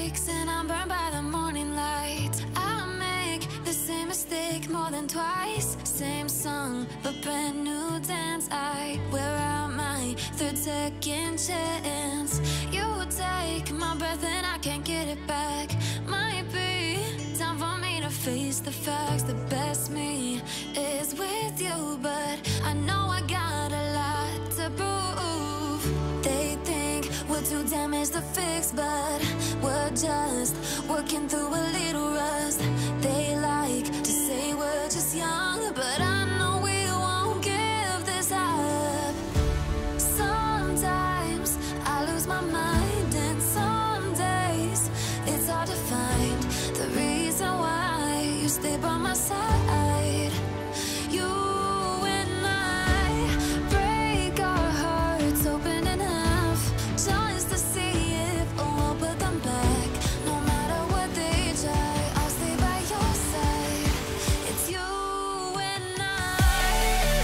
mistakes and I'm burned by the morning light. I make the same mistake more than twice. Same song, but brand new dance. I wear out my third second chance. You take my breath and I can't get it back. Might be time for me to face the facts. The best me is with you, but I know I got a lot to prove. They think we're too damaged to fix, but we're just working through a little rust. They like to say we're just young, but I know we won't give this up. Sometimes I lose my mind, and some days it's hard to find the reason why you stay by my side. You and I break our hearts open in half, just to see if we'll put them back. No matter what they try, I'll stay by your side. It's you and I.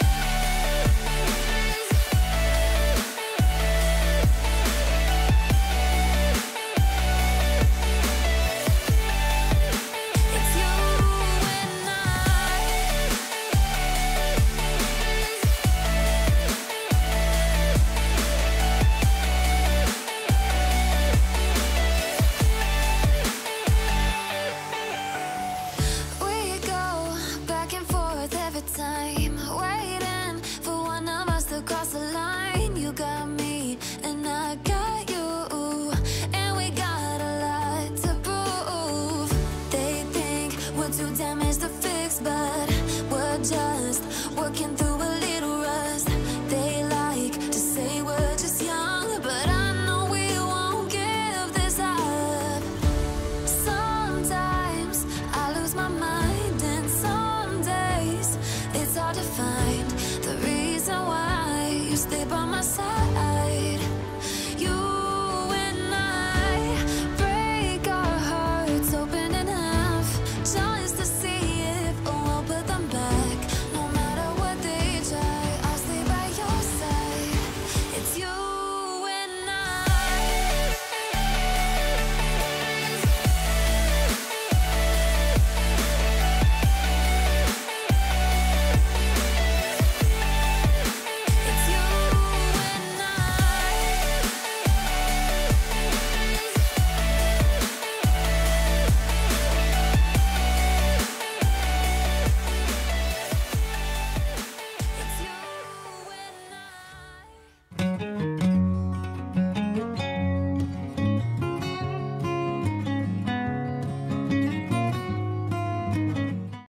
It's you and I. We go back and forth every time, waiting for one of us to cross the line. You got me and I got you, and we got a lot to prove. They think we're too damaged to fix, but we're just working through